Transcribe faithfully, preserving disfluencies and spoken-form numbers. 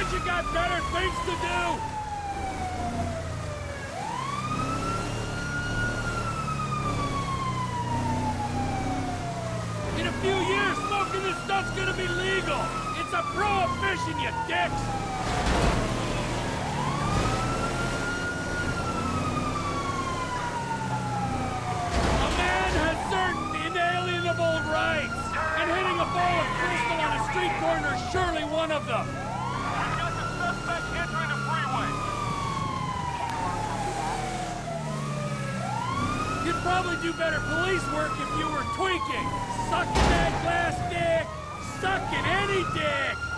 Because you got better things to do! In a few years, smoking this stuff's gonna be legal! It's a prohibition, you dicks! A man has certain inalienable rights, and hitting a ball of crystal on a street corner is surely one of them! We've got the suspect entering the freeway! You'd probably do better police work if you were tweaking! Sucking that glass dick! Sucking any dick!